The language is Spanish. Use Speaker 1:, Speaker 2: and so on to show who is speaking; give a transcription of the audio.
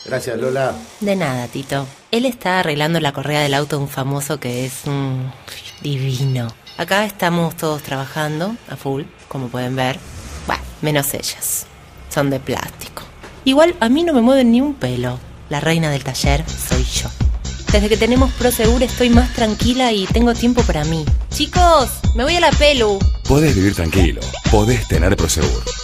Speaker 1: Gracias, Lola.
Speaker 2: De nada, Tito. Él está arreglando la correa del auto de un famoso que es divino. Acá estamos todos trabajando a full, como pueden ver. Bueno, menos ellas. Son de plástico. Igual a mí no me mueven ni un pelo. La reina del taller soy yo. Desde que tenemos Prosegur estoy más tranquila y tengo tiempo para mí. Chicos, me voy a la pelu.
Speaker 3: Podés vivir tranquilo, podés tener Prosegur.